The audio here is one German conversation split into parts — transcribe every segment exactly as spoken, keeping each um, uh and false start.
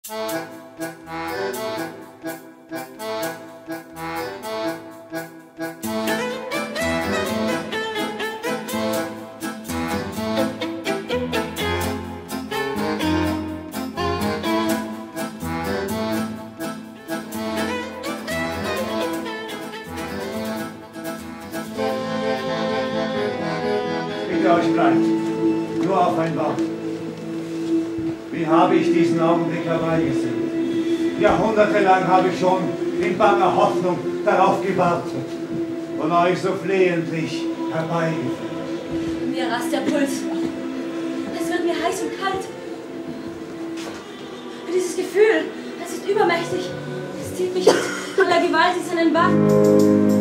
Euch bleibt. Nur auf ein Wort. Wie habe ich diesen Augenblick herbeigesehen? Jahrhundertelang habe ich schon in banger Hoffnung darauf gewartet und euch so flehentlich herbeigeführt. Mir rast der Puls. Es wird mir heiß und kalt. Und dieses Gefühl, es ist übermächtig. Es zieht mich mit aller Gewalt in seinen Bann.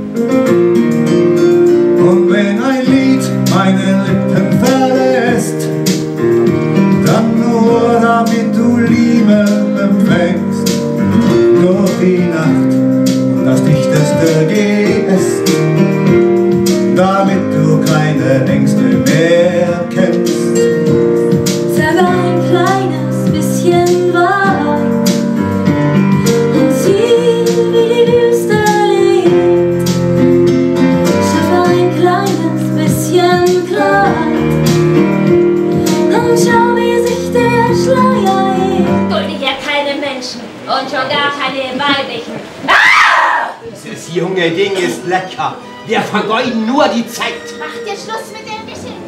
Und wenn ein Lied meine Lippen verlässt, dann nur damit du Liebe empfängst. Durch die Nacht und das dichteste gehst, damit du keine Ängste mehr kennst. Sag ein kleines bisschen Wahrheit und sieh, wie die Wüste lebt. Schaff ein kleines bisschen Kleid und schau, wie sich der Schleier hebt. Dulde hier keine Menschen und schon gar keine weiblichen. Ah! Dieses junge Ding ist lecker. Wir vergeuden nur die Zeit. Macht ihr Schluss mit dem Geschenk?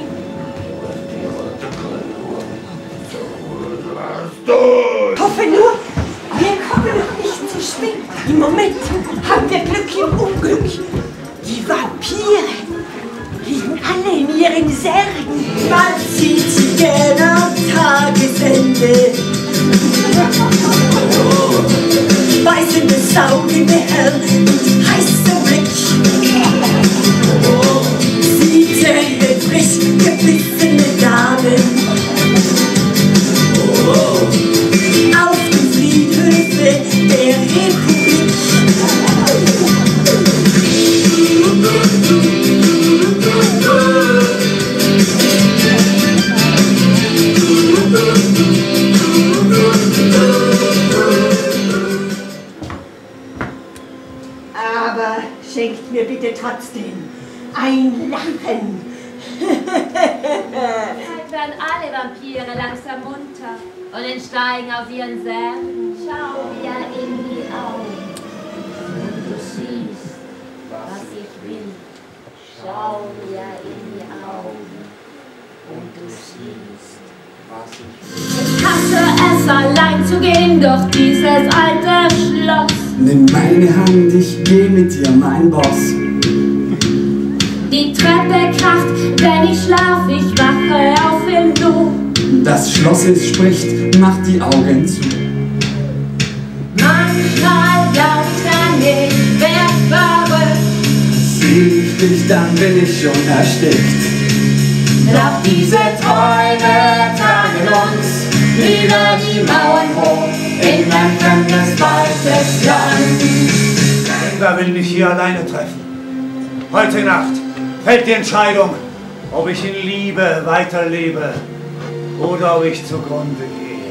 Hoffe nur, wir kommen noch nicht zu spät. Im Moment haben wir Glück im Unglück. Die Vampire liegen alle in ihren Särgen. Man sieht sie gerne am Tagesende. Beißendes Augenmeer und heißer Blick. Sie zählen frisch gebissene Damen. Auf die Friedhöfe der Republik. Aber schenkt mir bitte trotzdem ein Lachen. Bald werden alle Vampire langsam munter und entsteigen aus ihren Särgen. Schau mir in die Augen und du siehst, was ich will. Schau mir in die Augen und du siehst, was ich will. Ich hasse es, allein zu gehen durch dieses alte Schloss. Nimm meine Hand, ich geh mit dir, mein Boss. Die Treppe kracht, wenn ich schlaf, ich wache auf im Du. Das Schloss es spricht, mach die Augen zu. Manchmal glaubt er nicht, wer verrückt. Sieh ich dich, dann bin ich schon erstickt. Doch diese Träume tragen uns über die Mauern hoch in ein fremdes, weites Land. Wer will mich hier alleine treffen? Heute Nacht fällt die Entscheidung, ob ich in Liebe weiterlebe oder ob ich zugrunde gehe.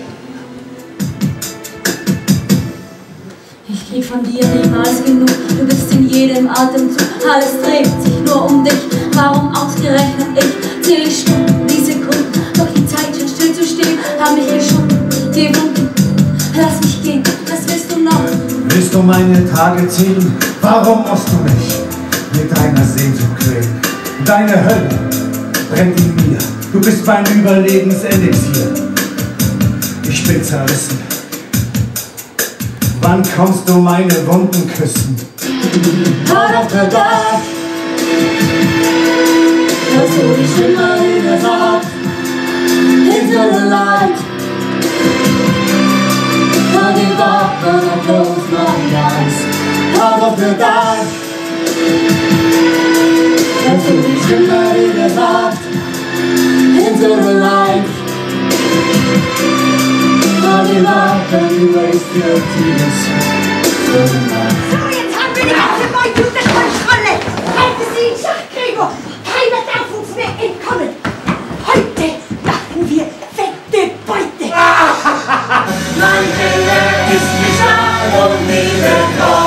Ich krieg von dir niemals genug, du bist in jedem Atemzug, alles dreht sich nur um dich. Warum ausgerechnet ich? Zähl ich Stunden, die Sekunden, doch die Zeit schon still zu stehen, hab mich geschunden, gewunden. Lass mich gehen, was willst du noch? Willst du meine Tage zählen? Warum musst du mich mit deiner Sehnsucht quälen? Deine Hölle brennt in mir, du bist mein Überlebenselixier. Ich bin zerrissen. Wann kommst du meine Wunden küssen? Out of the dark, hörst du die Stimme, die mir sagt, into the light. I give up and I close my eyes. Out of the dark, hörst du die Stimme, die mir sagt, into the light. I give up and you waste your tears. So, jetzt haben wir die ganze Beute unter Kontrolle. Halten Sie in Schach, Gregor. Keiner darf uns mehr entkommen. Heute machen wir fette Beute. Mein ist wie Schall und Liebe kommt.